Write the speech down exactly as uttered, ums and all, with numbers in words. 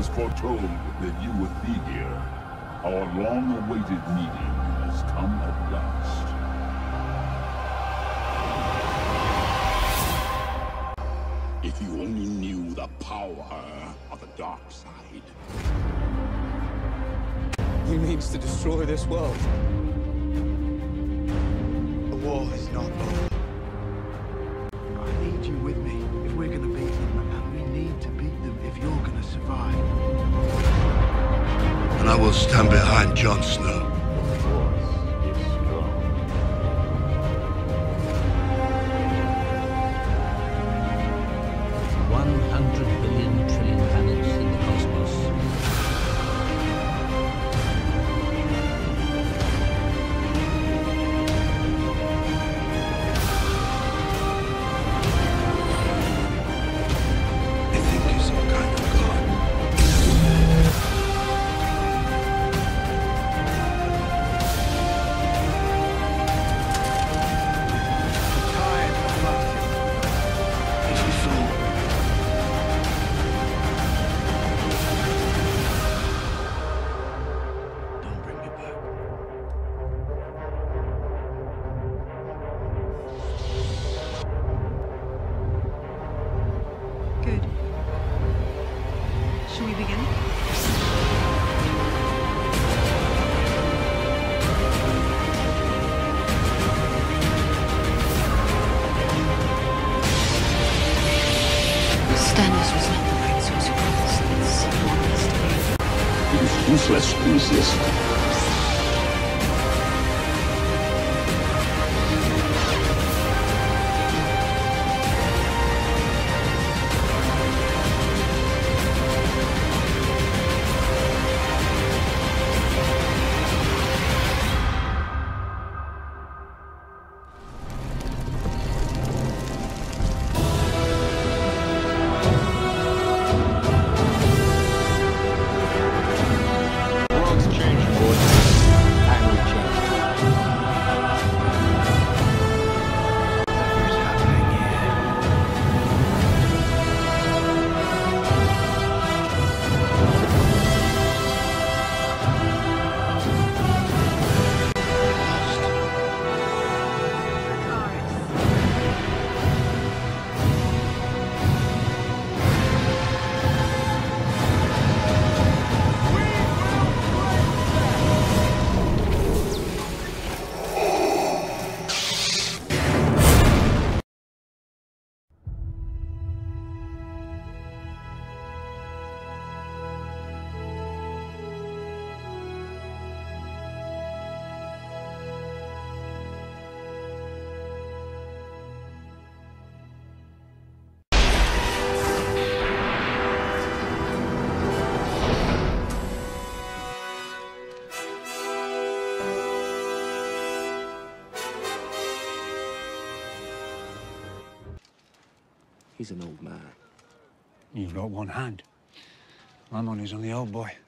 was foretold that you would be here. Our long-awaited meeting has come at last. If you only knew the power of the dark side. He means to destroy this world. The war is not over. I need you with me if we're gonna beat them, and we need to beat them if you're gonna survive. And I will stand behind Jon Snow. The Force is strong. One hundred billion trillion planets in the cosmos. I think you're some kind of god. Tired of fighting. If you fall, don't bring me back. Good. Shall we begin? Stannis was not the right source of resistance. Someone must be. It is useless to resist. World's changed, boys. And we changed. What's happening here? He's an old man. You've got one hand. My money's on the old boy.